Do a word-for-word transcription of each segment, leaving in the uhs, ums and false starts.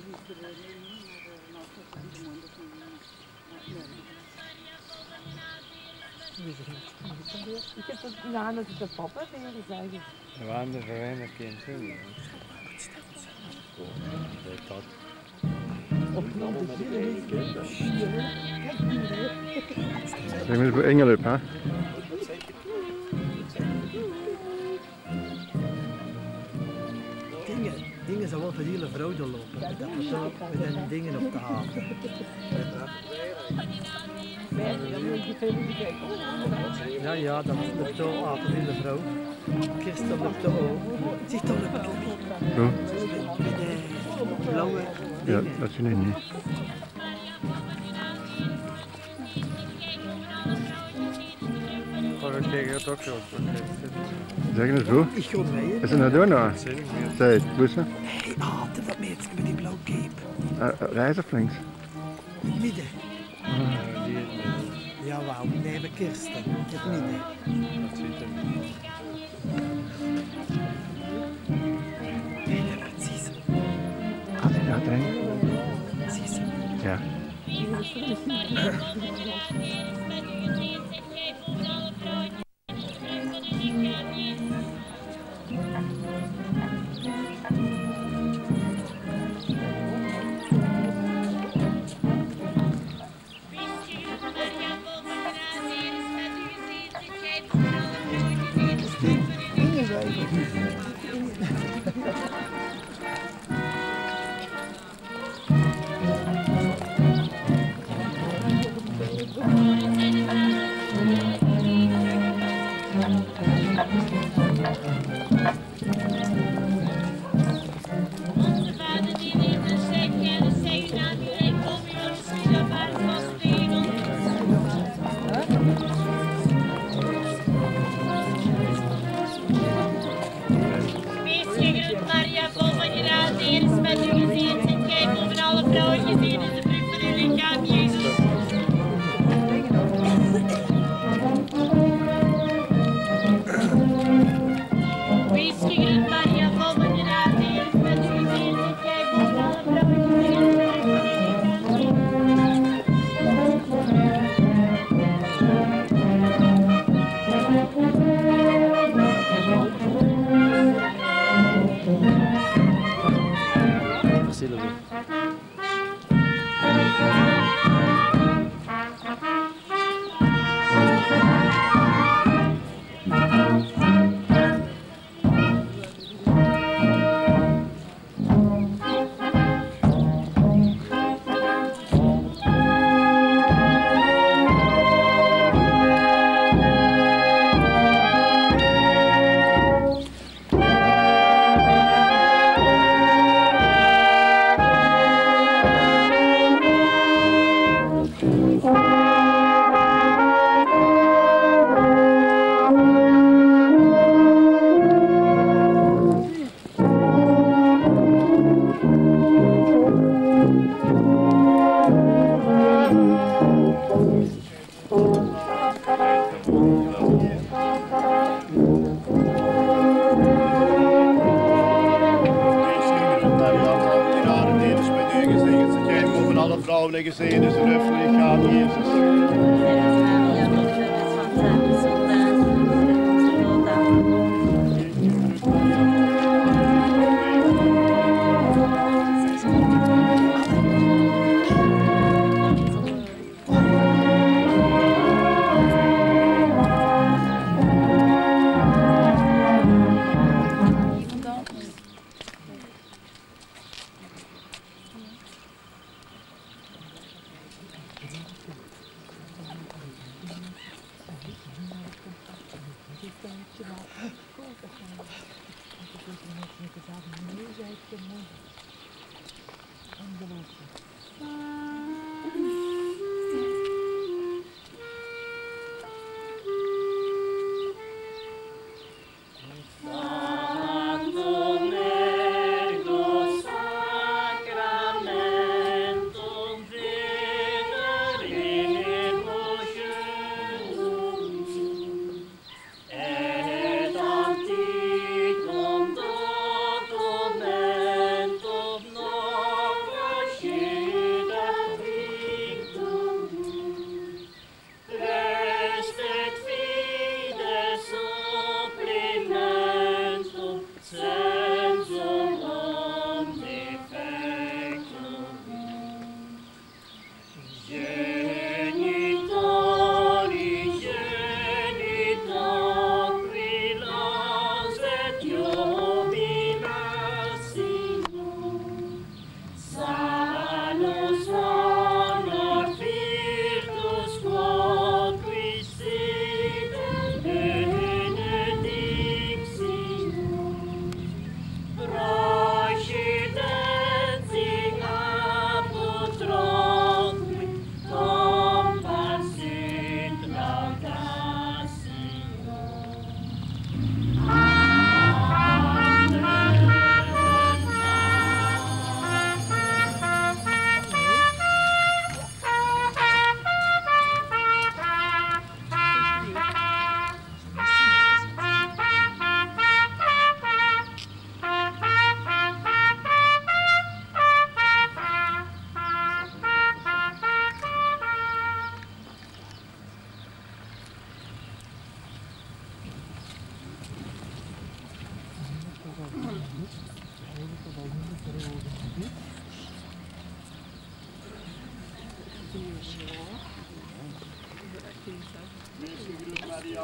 Ik heb het ja, dat is de papa tegen zeggen. We waren er voor een keer zingen. Dat. Opnieuw beginnen. Zeg maar eens bij Engelup, hè? Dingen, dingen zou wel voor die hele vrouw doorlopen. Dat we zo met een dingen op te halen. Ja, ja, dat loopt zo aan voor die hele vrouw. Kirsten loopt ook. Ziet dat loopt ook. Zo? Met de blauwe dingen. Ja, dat zie ik niet. Gewoon tegen het ook zo. Zeg eens hoe? Ik ga mee. Is het nou doen nou? Zij, bussen? Hé, ah, dat dat meisje met die blauwe cape. Uh, rechts of links? Midden. Uh, die is Jawel, nee, bij Kirsten. Het midden. dat ziet er niet. Nee, dat zie ze. Gaat hij nou drinken? Zie ze. Ja. Vrouwelijke zeden, dus ruffelig gaat Jezus.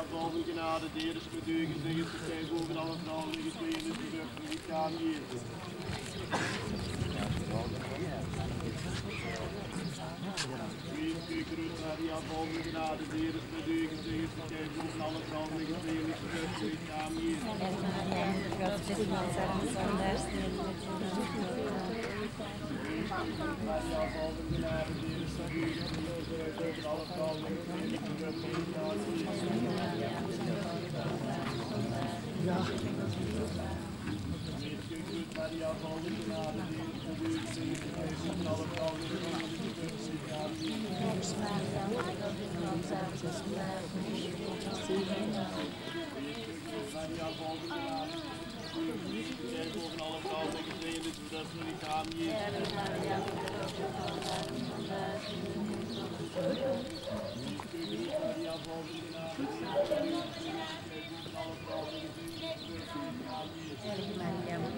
vol van genade, de Heer is met u, gezegend is zij boven alle vrouwen, en gezegend is de vrucht van uw lichaam, Jezus. Wees gegroet, Maria, vol van genade, de Heer is met u, gezegend is zij boven alle vrouwen, en gezegend is de vrucht van uw lichaam, Jezus. Maria, vol van genade, de Heer is met u, gezegend is zij boven alle vrouwen, en gezegend is de vrucht van uw lichaam, Jezus. Maria, vol van genade, de Heer is met u, gezegend is zij boven alle vrouwen, en gezegend is de vrucht van uw lichaam, Jezus. Maria, vol van genade, zij boven alle vrouwen, en gezegend is de vrucht van uw lichaam, Jezus. Maria, vol van genade, zij boven alle vrouwen, en gezegend is de vrucht van uw lichaam, Jezus.